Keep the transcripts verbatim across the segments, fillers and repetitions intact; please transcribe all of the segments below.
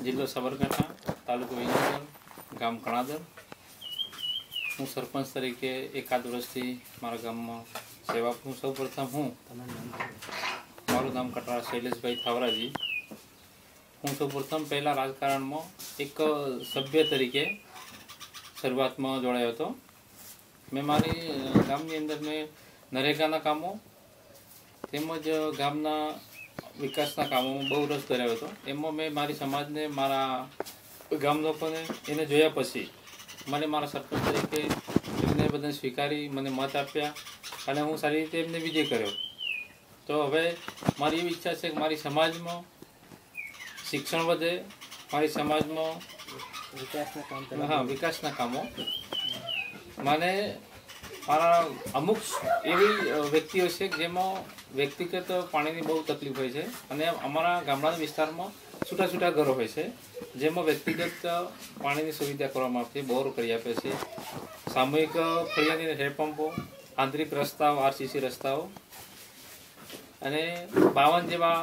જિલ્લો સાબરકાંઠા, તાલુકો વિજયનગર, ગામ કણાદર. હું સરપંચ તરીકે એકાદ વર્ષથી મારા ગામમાં સેવા કરું. સૌ પ્રથમ હું મારું નામ કટરા શૈલેષભાઈ થાવરાજી. હું સૌ પ્રથમ પહેલાં રાજકારણમાં એક સભ્ય તરીકે શરૂઆતમાં જોડાયો હતો. મેં મારી ગામની અંદર મેં નરેગાના કામો તેમજ ગામના વિકાસના કામોમાં બહુ રસ ધરાવ્યો હતો. એમાં મેં મારી સમાજને, મારા ગામ લોકોને એને જોયા પછી મને મારા સરપંચ તરીકે એમને બધાને સ્વીકારી, મને મત આપ્યા અને હું સારી રીતે એમને વિજય કર્યો. તો હવે મારી એવી ઈચ્છા છે કે મારી સમાજમાં શિક્ષણ વધે, મારી સમાજમાં વિકાસના કામ હા વિકાસના કામો. મને મારા અમુક એવી વ્યક્તિઓ છે જેમાં વ્યક્તિગત પાણીની બહુ તકલીફ હોય છે અને અમારા ગામડાના વિસ્તારમાં છૂટા છૂટા ઘરો હોય છે જેમાં વ્યક્તિગત પાણીની સુવિધા કરવામાં આવતી, બોર કરી આપે છે, સામૂહિક ફળિયાની હેન્ડપંપો, આંતરિક રસ્તાઓ, આરસીસી રસ્તાઓ અને બાવન જેવા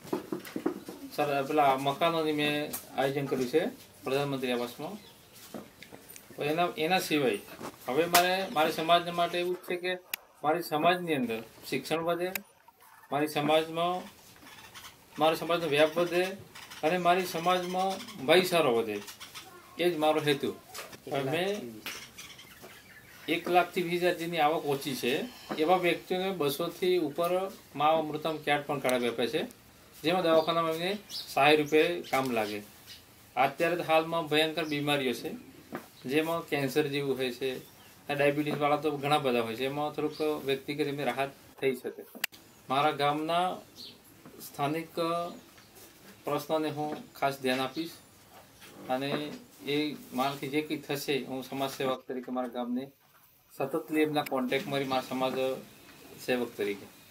પેલા મકાનોની મેં આયોજન કર્યું છે પ્રધાનમંત્રી આવાસમાં. તો એના એના સિવાય હવે મારે મારી સમાજને માટે એવું છે કે મારી સમાજની અંદર શિક્ષણ વધે, મારી સમાજમાં મારા સમાજનો વ્યાપ વધે અને મારી સમાજમાં ભાઈચારો વધે. એ જ મારો હેતુ. મેં એક લાખથી વીસ હજાર જેની આવક ઓછી છે એવા વ્યક્તિઓને બસોથી ઉપર મા અમૃતમ કાર્ડ પણ કાઢાવી આપે છે, જેમાં દવાખાનામાં એમને સાઠ રૂપિયે કામ લાગે. અત્યારે તો હાલમાં ભયંકર બીમારીઓ છે જેમાં કેન્સર જેવું હોય છે, ડાયાબિટીસવાળા તો ઘણા બધા હોય છે, એમાં થોડુંક વ્યક્તિગત એમને રાહત થઈ શકે. મારા ગામના સ્થાનિક પ્રશ્નોને હું ખાસ ધ્યાન આપીશ અને એ મારાથી જે કંઈ થશે હું સમાજ સેવક તરીકે મારા ગામને સતત એમના કોન્ટેક્ટમાં મારા સમાજ સેવક તરીકે